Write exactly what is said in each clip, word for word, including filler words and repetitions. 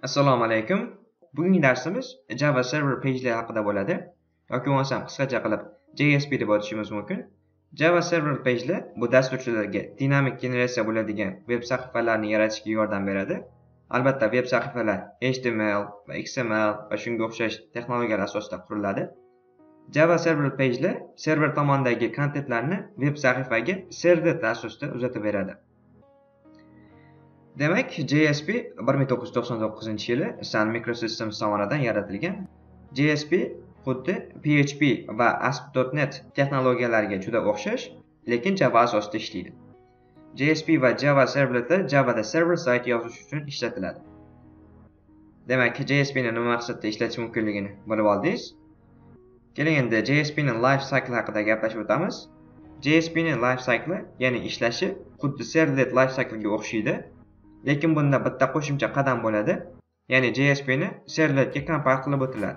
Assalomu alaykum. Bugungi darsimiz Java server page'lar haqida bo'ladi. Yoki bo'lmasam qisqacha qilib J S P deb o'tishimiz mumkin. Java server page'lar bu dasturchilarga dinamik generatsiya bo'ladigan web sahifalarni yaratishga yordam beradi. Albatta, web sahifalar H T M L va X M L va shunga o'xshash texnologiyalar asosida quriladi. Java server page'lar server tomondagi kontentlarni web sahifaga server asosida uzatib beradi. Demak, J S P bir ming to'qqiz yuz to'qson to'qqizinchi yili Sun Microsystems tomonidan yaratilgan. J S P xuddi P H P va A S P dot net texnologiyalariga juda o'xshash, lekin Java asosida ishlaydi. J S P va Java servletlar Javada server side yozish uchun ishlatiladi. Demak, J S P ni nima maqsadda ishlatish mumkinligini bilib oldingiz. Keling endi J S P ning life cycle haqida gaplashib o'tamiz. J S P ning life cycle, ya'ni ishlashi xuddi servlet life cycle ga o'xshaydi. Lekin bunda bitta qo'shimcha qadam bo'ladi, ya'ni J S P ni servletga compile qilib o'tiladi.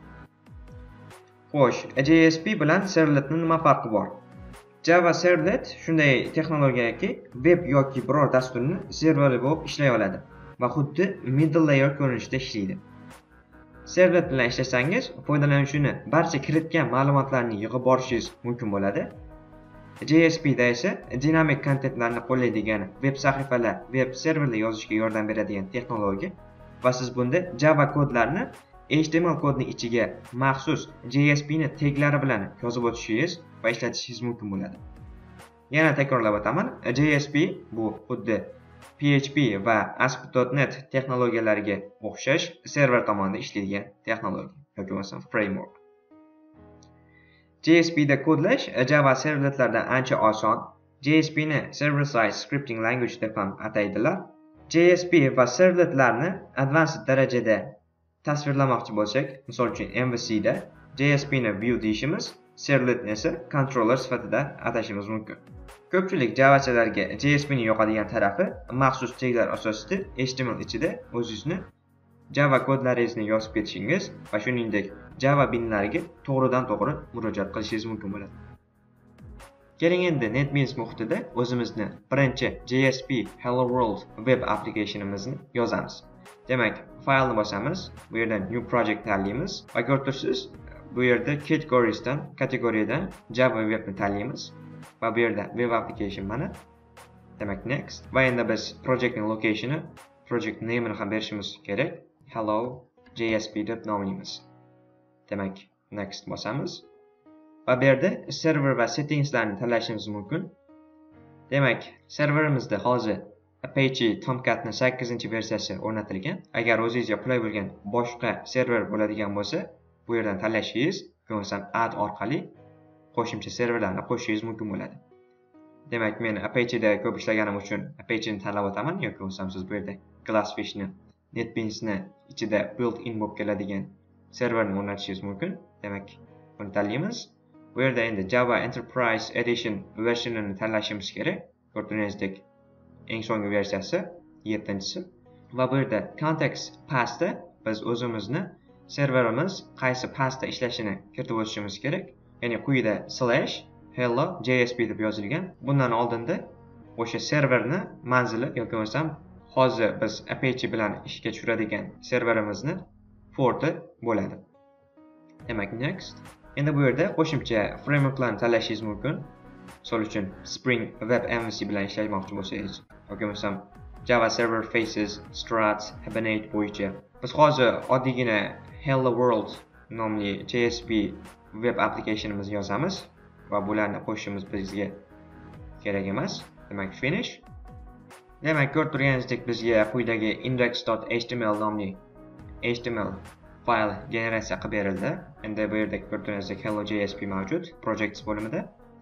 Xo'sh, J S P bilan servletning nima farqi bor? Java servlet shunday texnologiyaki, web yoki biror dasturni serveri bo'lib ishlay oladi va xuddi middle layer ko'rinishida ishlaydi. Servlet bilan ishlasangiz, foydalanuvchini barcha kiritgan ma'lumotlarni yig'ib borishingiz mumkin bo'ladi. J S P da esa dinamik kontentlarni qo'llaydigan web sahifalar, web serverlar yozishga yordam beradigan texnologiya va siz bunda Java kodlarni H T M L kodning ichiga maxsus J S P ni taglari bilan yozib o'tishingiz va ishlatishingiz mumkin bo'ladi. Yana takrorlab o'taman, J S P bu xuddi P H P va A S P dot net texnologiyalariga o'xshash server tomonidan ishlaydigan texnologiya yoki bo'lmasa framework. J S P da kodlash Java servletlardan ancha oson. J S P ni server side scripting language deb ham ataydilar. J S P va servletlarni advanced darajada tasvirlamoqchi bo'lsak, misol uchun M V C da J S P ni view deyishimiz, servletni esa controller sifatida atashimiz mumkin. Ko'pchilik javachilarga J S P ni yoqadigan tarafi maxsus taglar asosida H T M L ichida o'zingizni Java kodlaringizni yozib ketishingiz va shuningdek Java binlariga to'g'ridan to'g'ri murojaat qilishingiz mumkin bo'ladi. Keling endi NetBeans muhitida o'zimizni birinchi J S P Hello World web applicationimizni yozamiz. Demak, faylni bosamiz, bu yerdan New Project tanlaymiz va ko'rib turibsiz, bu yerda categoriesdan, kategoriyadan Java webni tanlaymiz va bu yerda web application mana. Demak, next. Va endi biz projectning location'i, project name'ini ham berishimiz kerak. Hello J S P deb nomlaymiz. Demak, next bosamiz. Va bu yerda server va settingslarni tanlashimiz mumkin. Demak, serverimizda hozir Apache Tomcatning sakkizinchi versiyasi o'rnatilgan. Agar o'zingizga qulay bo'lgan boshqa server bo'ladigan bo'lsa, bu yerdan tanlashingiz, bo'lmasa add orqali qo'shimcha serverlarni qo'shishingiz mumkin bo'ladi. Demak, men Apache da ko'p ishlaganim uchun Apache ni tanlab o'taman, yoki bo'lmasam siz bu yerda Glassfish ni, NetBeans ni ichida built-in bo'lib keladigan serverni o'rnatishingiz mumkin. Demak, buni tanlaymiz. Bu yerda endi Java Enterprise Edition versionini tanlashimiz kerak. Ko'rganingizdek, eng so'nggi versiyasi yettinchisi. Va bu yerda context pathda biz o'zimizni serverimiz qaysi pathda ishlashini kiritib o'tishimiz kerak. Ya'ni quyida slash hello J S P deb yozilgan. Bundan oldinda o'sha serverni manzili yoki bo'lmasam hozir biz Apache bilan ishga tushiradigan serverimizni porti bo'ladi. Demak, next. Endi bu yerda qo'shimcha frameworklarni tanlashingiz mumkin. Misol uchun Spring Web M V C bilan ishlamoqchi bo'lsangiz, yoki bo'lmasam Java Server Faces, Struts, Hibernate bo'yicha. Biz hozir oddiygina Hello World nomli J S P web applicationimizni yozamiz va bularni qo'shishimiz bizga kerak emas. Demak, finish. Demak, ko'rib turganingizdek bizga quyidagi index dot H T M L nomli H T M L fayl generatsiya qilib berildi. Endi bu yerda ko'rib turganingizdek Hello J S P mavjud projects bo'limida.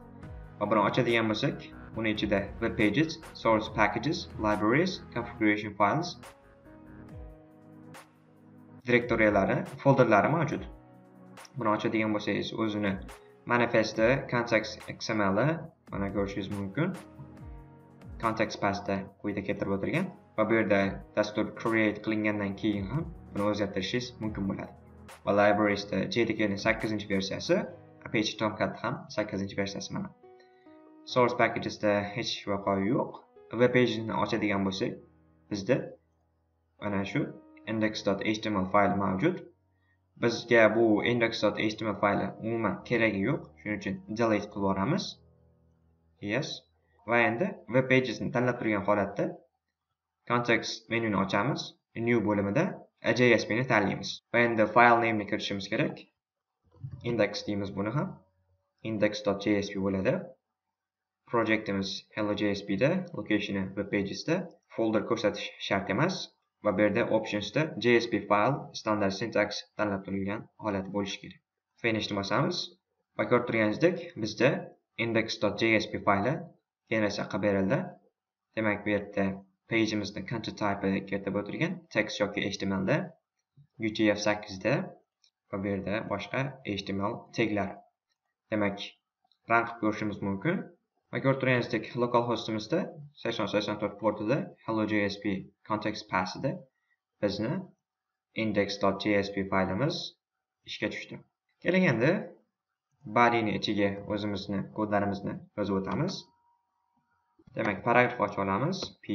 Va buni ochadigan bo'lsak, buni ichida web pages, source packages, libraries, configuration files, direktoriyalari, folderlari mavjud. Buni ochadigan bo'lsangiz, o'zini manifesti, context X M L mana ko'rishingiz mumkin. Context pathda quyida keltirib o'tilgan va bu yerda dastur create qilingandan keyin ham buni o'zgartirishingiz mumkin bo'ladi. Va librariesda J D K ning sakkizinchi versiyasi, Apache Tomcat ham sakkizinchi versiyasi mana. Source packagesda hech vaqo yo'q. Web page'ni ochadigan bo'lsak, bizda mana shu index.html fayli mavjud. Bizga bu index.html fayli umuman keragi yo'q. Shuning uchun delete qilib yuboramiz. Yes. Va endi web pagesni tanlab turgan holatda context menuni ochamiz. New bo'limida J S P ni tanlaymiz. Va endi file name ni kiritishimiz kerak. Index deymiz buni ham. index.jsp bo'ladi. Projectimiz hello.jsp da, locationi web pagesda, folder ko'rsatish shart emas va bu yerda optionsda jsp file standard syntax tanlab turilgan holat bo'lishi kerak. Finishni bosamiz va ko'rib turganingizdek bizda index.jsp fayli generatsiya qilib berildi. Demak, bu yerda page'imizni content type kiritib o'tirgan text yoki H T M L da, U T F sakkiz da va bu yerda boshqa H T M L taglar. Demak, run qilib ko'rishimiz mumkin. Va ko'rib turganingizdek, localhostimizda sakson sakson to'rt portida hello.jsp context passida bizni index.jsp faylimiz ishga tushdi. Keling endi body'ni ichiga o'zimizni kodlarimizni yozib o'tamiz. Demak, paragraf ochib olamiz. P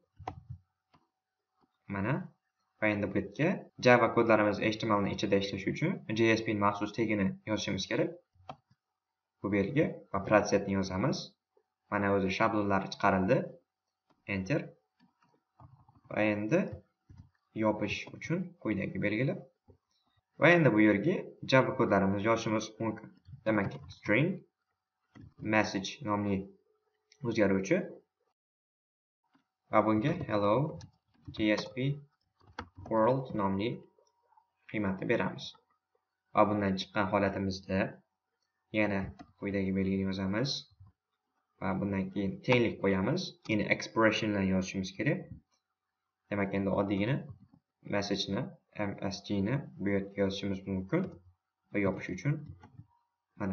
mana va endi bu yerga Java kodlarimiz H T M L ning ichida ishlashi uchun J S P ning maxsus tagini yozishimiz kerak. Bu yerga va procedni yozamiz. Mana o'zi shablonlari chiqarildi. Enter. Va endi yopish uchun quyidagi belgilar. Va endi bu yerga Java kodlarimizni yozishimiz mumkin. Demak, string message nomli o'zgaruvchi va bunga hello jsp world nomli qiymatni beramiz. Va bundan chiqqan holatimizda yana quyidagi belgini yozamiz. Va bundan keyin tenglik qo'yamiz. Yine expression bilan yozishimiz kerak. Demak, endi oddiygina message ni, msg ni bu yerga yozishimiz mumkin va yopish uchun mana.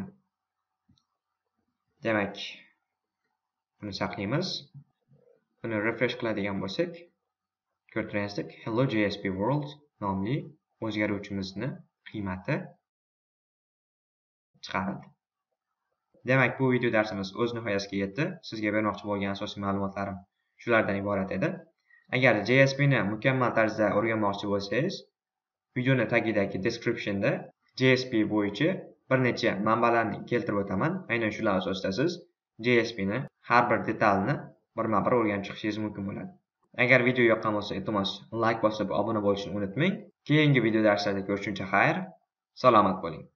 Demak, buni saqlaymiz. Buni refresh qiladigan bo'lsak, ko'rib turganingizdek, hello.jsp world nomli o'zgaruvchimizni qiymati chiqarildi. Demak, bu video darsimiz o'z nihoyasiga yetdi. Sizga bermoqchi bo'lgan asosiy ma'lumotlarim shulardan iborat edi. Agar J S P ni mukammal tarzda o'rganmoqchi bo'lsangiz, videoni tagidagi descriptionda J S P bo'yicha bir necha manbalarni keltirib o'taman. Aynan shular asosida siz J S P ni har bir detalni birma-bir o'rganib chiqishingiz mumkin bo'ladi. Agar video yoqqan bo'lsa, iltimos like bosib obuna bo'lishni unutmang. Keyingi video darslarda ko'rishguncha xayr, salomat bo'ling.